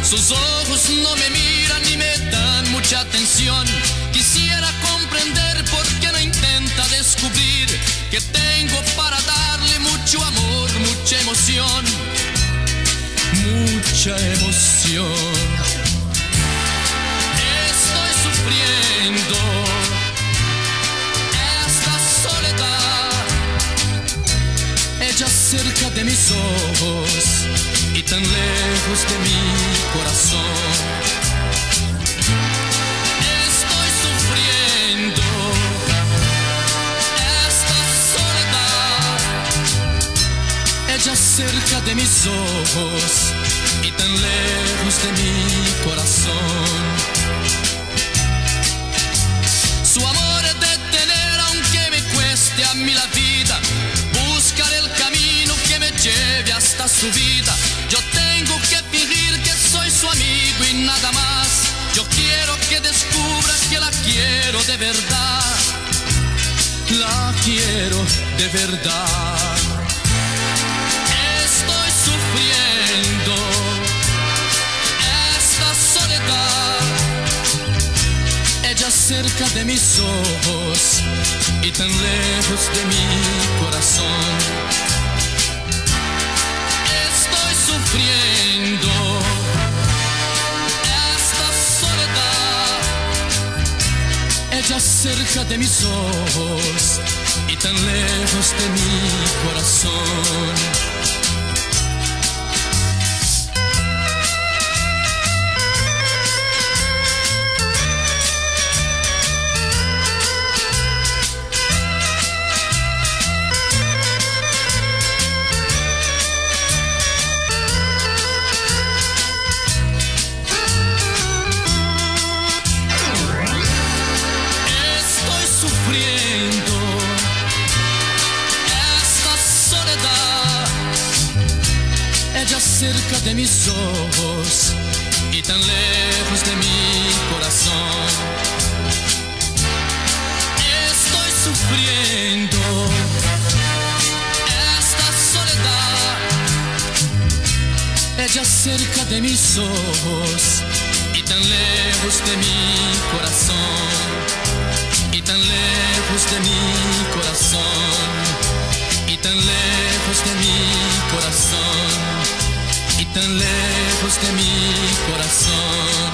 Sus ojos no me miran ni me dan mucha atención. Quisiera comprender por qué no intenta descubrir que tengo para darle mucho amor, mucha emoción, mucha emoción. Estoy sufriendo esta soledad, ella cerca de mis ojos y tan lejos de mi corazón. Estoy sufriendo esta soledad, ella cerca de mis ojos y tan lejos de mi corazón. Su amor es de tener aunque me cueste a mí la vida, buscar el camino que me lleve hasta su vida. Yo tengo que fingir que soy su amigo y nada más. Yo quiero que descubra que la quiero de verdad, la quiero de verdad. Estoy sufriendo esta soledad, ella cerca de mis ojos y tan lejos de mi corazón. Estoy sufriendo esta soledad, ella cerca de mis ojos y tan lejos de mi corazón. Ella cerca de mis ojos y tan lejos de mi corazón. Estoy sufriendo esta soledad, ella cerca de mis ojos y tan lejos de mi corazón. Y tan lejos de mi corazón, y tan lejos de mi corazón, y tan lejos de mi corazón.